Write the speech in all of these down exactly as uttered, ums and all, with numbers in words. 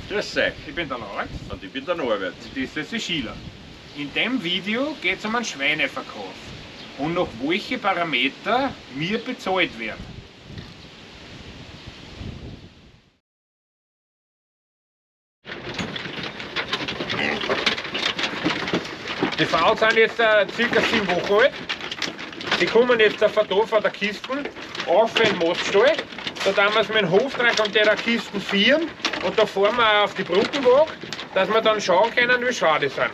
Grüß euch. Ich bin der Lorenz Und ich bin der Norbert. und das ist der Schieler. In dem Video geht es um einen Schweineverkauf und nach welchen Parameter mir bezahlt wird. Die Frauen sind jetzt äh, circa sieben Wochen alt. Die kommen jetzt von da von der Kisten auf in den Maststall. Da tun wir es mit dem Hoftrag und der Kisten vieren und da fahren wir auf die Brückenwaage, dass wir dann schauen können, wie schwer die sind.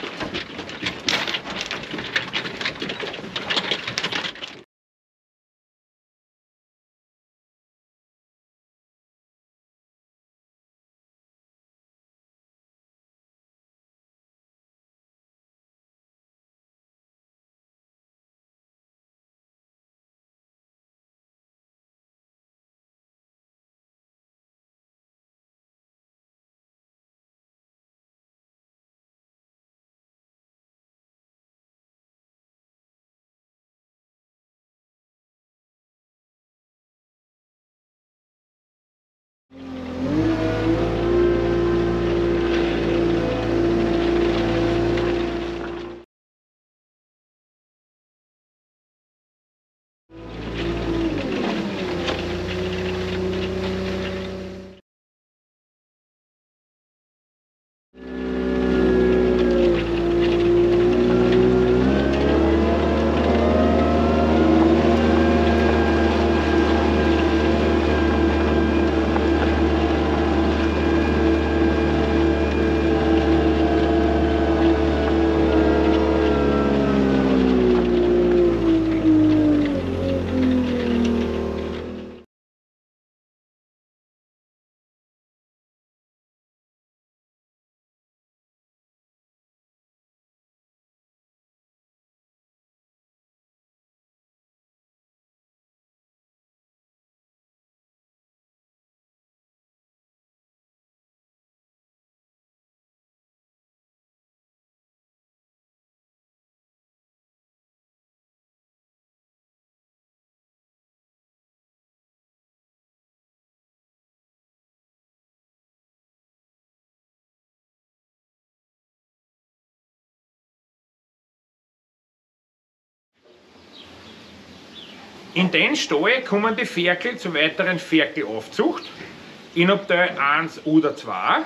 In den Stall kommen die Ferkel zur weiteren Ferkelaufzucht in Abteil eins oder zwei.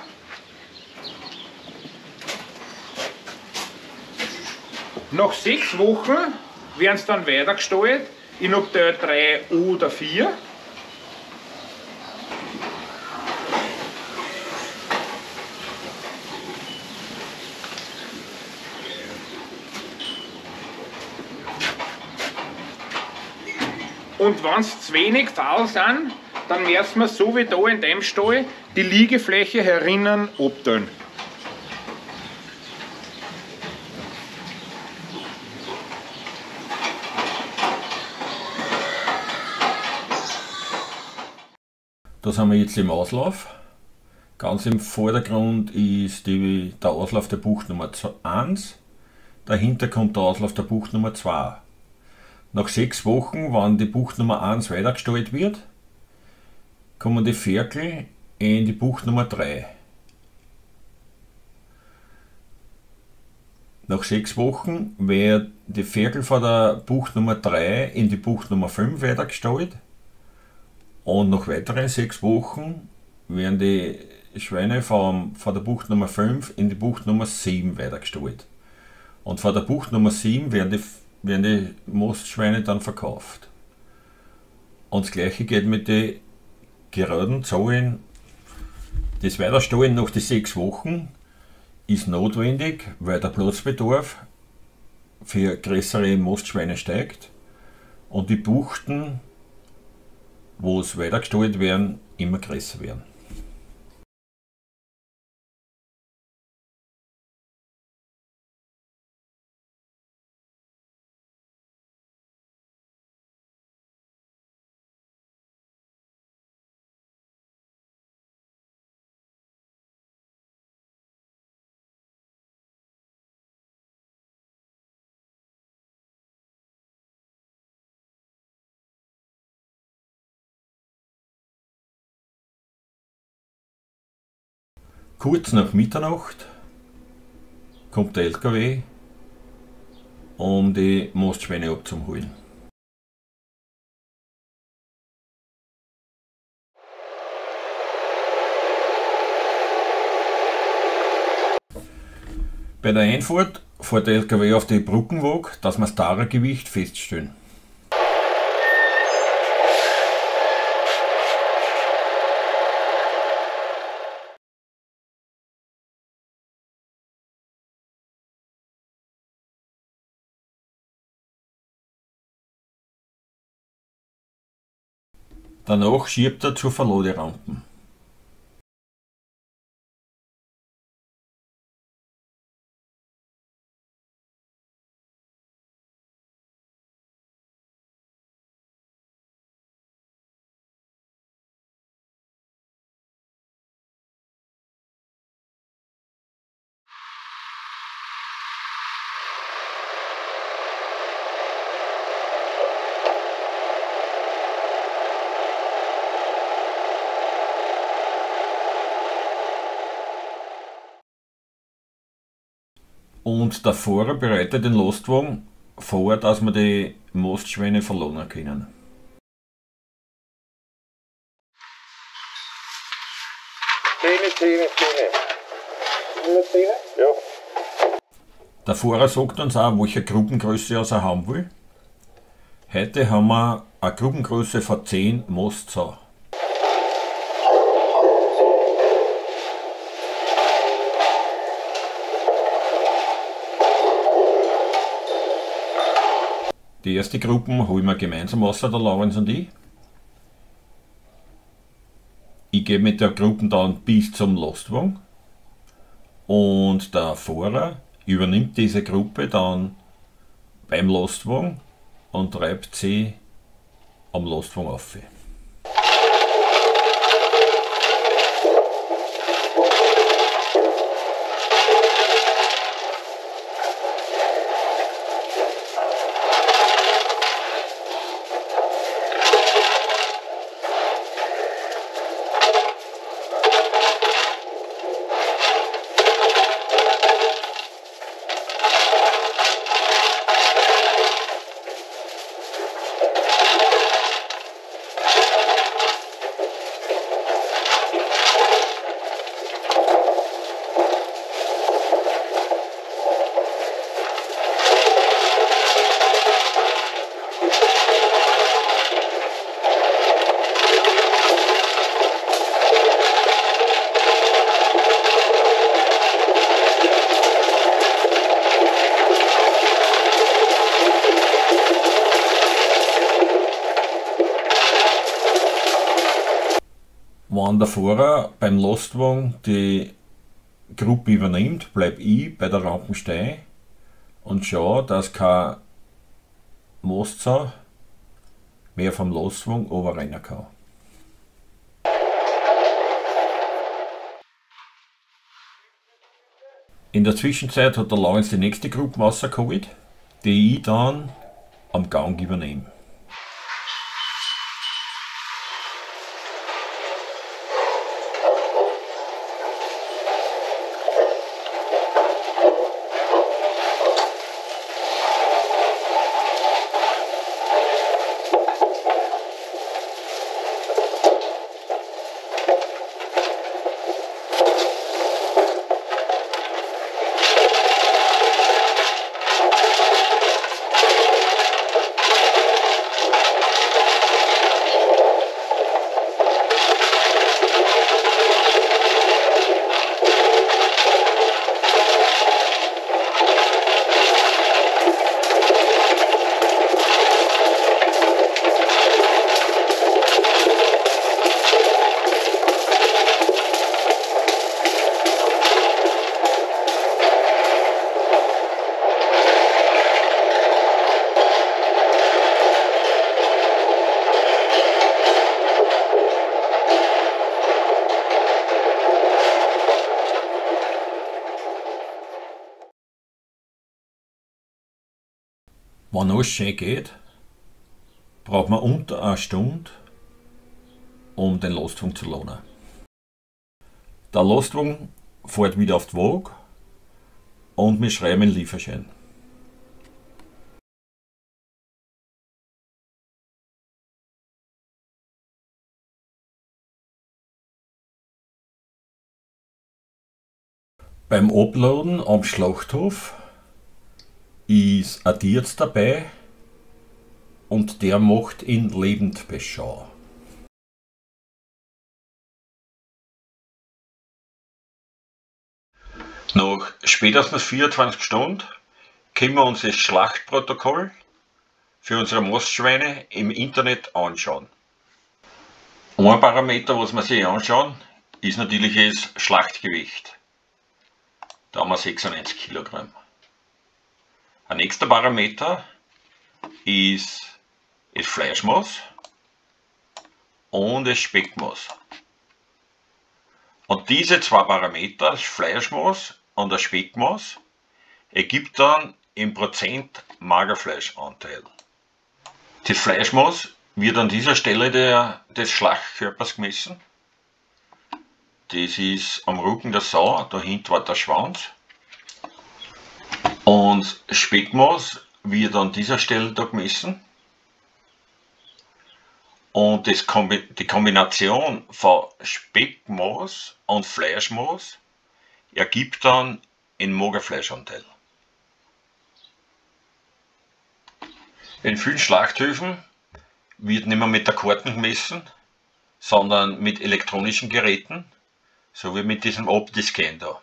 Nach sechs Wochen werden sie dann weitergestallt in Abteil drei oder vier. Und wenn es zu wenig faul sind, dann müssen wir so wie da in dem Stall die Liegefläche herinnen abteilen. Da sind wir jetzt im Auslauf. Ganz im Vordergrund ist die, der Auslauf der Bucht Nummer eins. Dahinter kommt der Auslauf der Bucht Nummer zwei. Nach sechs Wochen, wenn die Bucht Nummer eins weitergestellt wird, kommen die Ferkel in die Bucht Nummer drei. Nach sechs Wochen werden die Ferkel von der Bucht Nummer drei in die Bucht Nummer fünf weitergestellt. Und nach weiteren sechs Wochen werden die Schweine von, von der Bucht Nummer fünf in die Bucht Nummer sieben weitergestellt. Und von der Bucht Nummer sieben werden die, werden die Mastschweine dann verkauft. Und das gleiche geht mit den geraden Zahlen. Das Weiterstellen nach den sechs Wochen ist notwendig, weil der Platzbedarf für größere Mastschweine steigt und die Buchten, wo es weitergestellt werden, immer größer werden. Kurz nach Mitternacht kommt der L K W, um die Mastschweine abzuholen. Bei der Einfahrt fährt der L K W auf die Brückenwaage, dass wir das Tara-Gewicht feststellen. Danach schiebt er zur Verladerampe. Und der Fahrer bereitet den Lastwagen vor, dass wir die Mastschweine verladen können. Zähne, Zähne, Zähne. Immer Zähne? Ja. Der Fahrer sagt uns auch, welche Gruppengröße er haben will. Heute haben wir eine Gruppengröße von zehn Mastzaun. Die erste Gruppe holen wir gemeinsam raus, der Laurens und ich. Ich gehe mit der Gruppe dann bis zum Lastwagen und der Fahrer übernimmt diese Gruppe dann beim Lastwagen und treibt sie am Lastwagen auf. Wenn der Fahrer beim Lastwagen die Gruppe übernimmt, bleibe ich bei der Rampe stehen und schaue, dass kein Mastzaun mehr vom Lastwagen runterrennen kann. In der Zwischenzeit hat der Laurens die nächste Gruppe rausgeholt, die ich dann am Gang übernehme. Wenn alles schön geht, braucht man unter einer Stunde, um den Lastwagen zu laden. Der Lastwagen fährt wieder auf die Waage und wir schreiben einen Lieferschein. Beim Uploaden am Schlachthof ist ein Tier dabei und der macht ihn lebend beschauen. Nach spätestens vierundzwanzig Stunden können wir uns das Schlachtprotokoll für unsere Mastschweine im Internet anschauen. Ein Parameter, was wir sich anschauen, ist natürlich das Schlachtgewicht. Da haben wir sechsundneunzig Kilogramm. Ein nächster Parameter ist das Fleischmaß und das Speckmaß. Und diese zwei Parameter, das Fleischmaß und das Speckmaß, ergibt dann im Prozent Magerfleischanteil. Das Fleischmaß wird an dieser Stelle der, des Schlachtkörpers gemessen. Das ist am Rücken der Sau, dahinter war der Schwanz. Und Speckmaß wird an dieser Stelle da gemessen. Und das Kombi die Kombination von Speckmaß und Fleischmaß ergibt dann einen Magerfleischanteil. In vielen Schlachthöfen wird nicht mehr mit der Karten gemessen, sondern mit elektronischen Geräten, so wie mit diesem Optiscan da.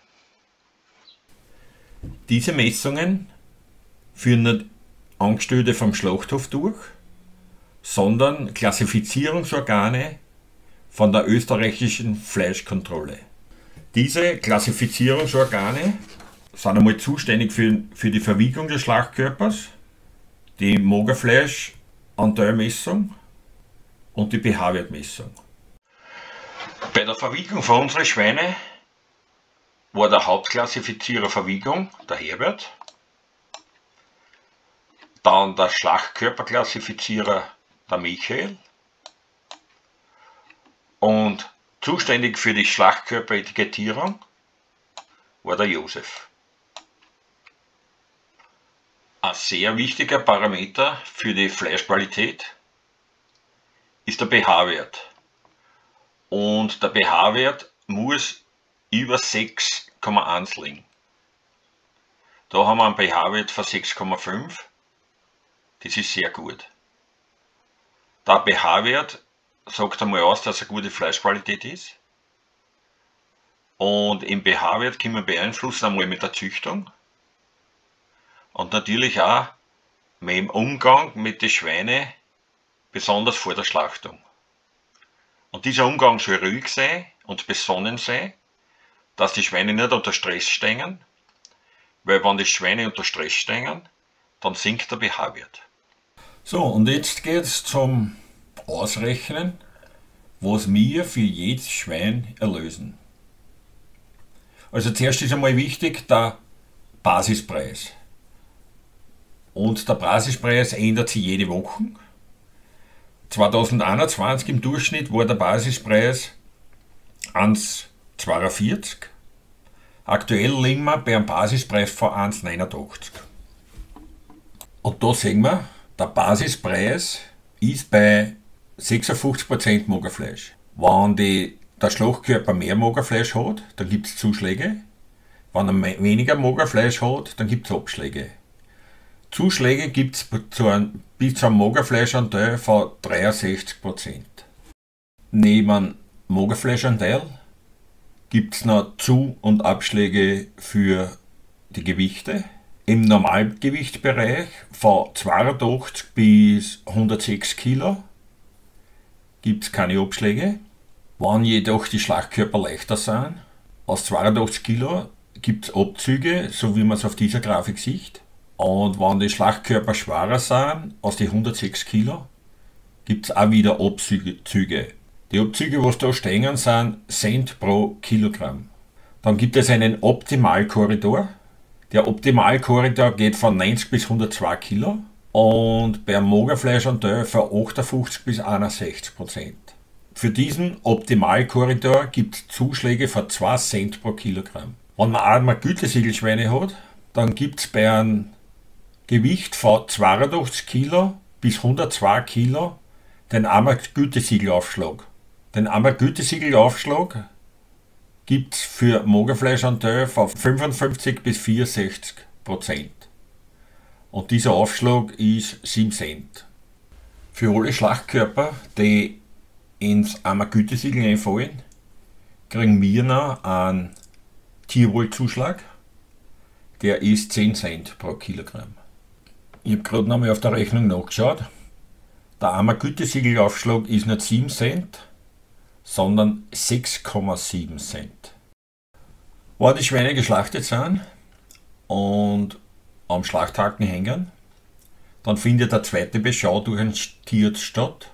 Diese Messungen führen nicht Angestellte vom Schlachthof durch, sondern Klassifizierungsorgane von der österreichischen Fleischkontrolle. Diese Klassifizierungsorgane sind einmal zuständig für, für die Verwiegung des Schlachtkörpers, die Magerfleischanteilmessung und die pH-Wertmessung. Bei der Verwiegung von unseren Schweine war der Hauptklassifizierer Verwiegung der Herbert, dann der Schlachtkörperklassifizierer der Michael und zuständig für die Schlachtkörperetikettierung war der Josef. Ein sehr wichtiger Parameter für die Fleischqualität ist der pH-Wert. Und der pH-Wert muss über sechs Komma eins liegen. Da haben wir einen pH-Wert von sechs Komma fünf. Das ist sehr gut. Der pH-Wert sagt einmal aus, dass eine gute Fleischqualität ist. Und im pH-Wert können wir beeinflussen einmal mit der Züchtung. Und natürlich auch mit dem Umgang mit den Schweinen, besonders vor der Schlachtung. Und dieser Umgang soll ruhig sein und besonnen sein, dass die Schweine nicht unter Stress stehen, weil wenn die Schweine unter Stress stehen, dann sinkt der pH-Wert. So, und jetzt geht es zum Ausrechnen, was wir für jedes Schwein erlösen. Also zuerst ist einmal wichtig der Basispreis. Und der Basispreis ändert sich jede Woche. zweitausendeinundzwanzig im Durchschnitt war der Basispreis eins Komma zweiundvierzig. Aktuell liegen wir bei einem Basispreis von eins Komma neunundachtzig. Und da sehen wir, der Basispreis ist bei sechsundfünfzig Prozent Magerfleisch. Wenn die, der Schlachtkörper mehr Magerfleisch hat, dann gibt es Zuschläge. Wenn er weniger Magerfleisch hat, dann gibt es Abschläge. Zuschläge gibt es bis zu einem Magerfleischanteil von dreiundsechzig Prozent. Neben Magerfleischanteil gibt es noch Zu- und Abschläge für die Gewichte. Im Normalgewichtbereich von zweiundachtzig bis hundertsechs Kilo gibt es keine Abschläge. Wenn jedoch die Schlachtkörper leichter sind, aus zweiundachtzig Kilo gibt es Abzüge, so wie man es auf dieser Grafik sieht. Und wenn die Schlachtkörper schwerer sind, aus den hundertsechs Kilo, gibt es auch wieder Abzüge. Die Abzüge, die da stehen, sind Cent pro Kilogramm. Dann gibt es einen Optimalkorridor. Der Optimalkorridor geht von neunzig bis hundertzwei Kilo und beim Magerfleischanteil von achtundfünfzig bis einundsechzig Prozent. Für diesen Optimalkorridor gibt es Zuschläge von zwei Cent pro Kilogramm. Wenn man einmal Gütesiegelschweine hat, dann gibt es bei einem Gewicht von zweiundachtzig Kilo bis hundertzwei Kilo den einmal Gütesiegelaufschlag. Den einmal Gütesiegelaufschlag gibt es für Magerfleischanteil von fünfundfünfzig bis vierundsechzig Prozent. Und dieser Aufschlag ist sieben Cent. Für alle Schlachtkörper, die ins einmal Gütesiegel einfallen, kriegen wir noch einen Tierwohlzuschlag. Der ist zehn Cent pro Kilogramm. Ich habe gerade nochmal auf der Rechnung nachgeschaut. Der einmal Gütesiegelaufschlag ist nicht sieben Cent, sondern sechs Komma sieben Cent. Wenn die Schweine geschlachtet sind und am Schlachthaken hängen, dann findet der zweite Beschau durch einen Tierarzt statt.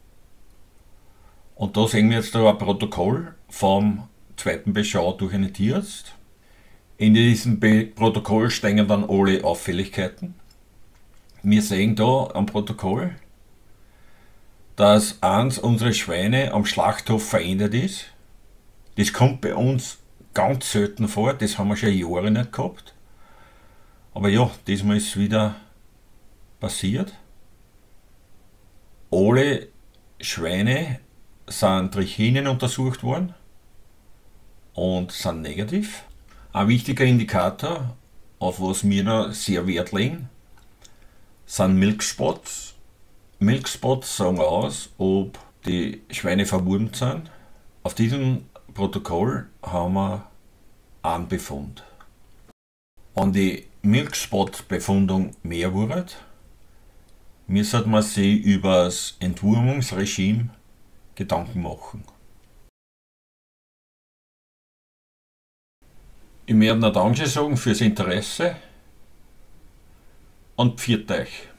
Und da sehen wir jetzt da ein Protokoll vom zweiten Beschau durch einen Tierarzt. In diesem Be Protokoll stehen dann alle Auffälligkeiten. Wir sehen da am Protokoll, dass eins unserer Schweine am Schlachthof verändert ist. Das kommt bei uns ganz selten vor, das haben wir schon Jahre nicht gehabt. Aber ja, diesmal ist es wieder passiert. Alle Schweine sind Trichinen untersucht worden und sind negativ. Ein wichtiger Indikator, auf was wir da sehr Wert legen, sind Milkspots. Milkspots sagen aus, ob die Schweine verwurmt sind. Auf diesem Protokoll haben wir einen Befund. Wenn die Milkspot-Befundung mehr wird, müsste man sich über das Entwurmungsregime Gedanken machen. Ich möchte noch Danke sagen fürs Interesse und pfiat euch.